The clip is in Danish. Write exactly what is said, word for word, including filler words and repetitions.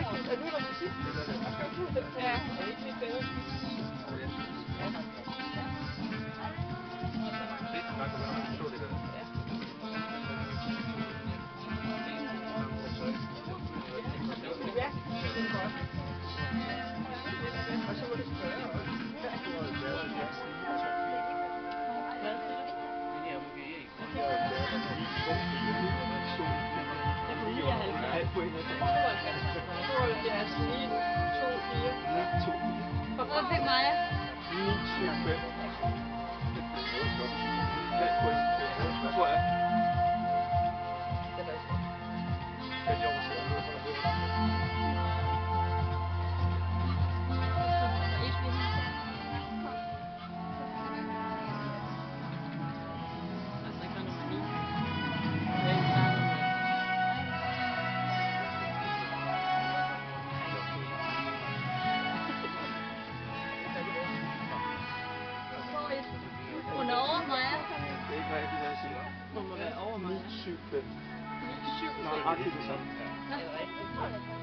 Er du der musik? Ja. Er det ikke lidt bedre? Ja. Og så må du spørge også. tooghalvfjerds, ni, to, fire. Hvad fik Maja? ni syv fem. halv point, tror jeg. Det var ikke. Det er år siden. Hun er over Maja. Det er ikke rigtigt, hvad jeg siger. Hun må være over mig. ni syv fem. ni syv fem. Nej, det er det samme. Er det rigtigt?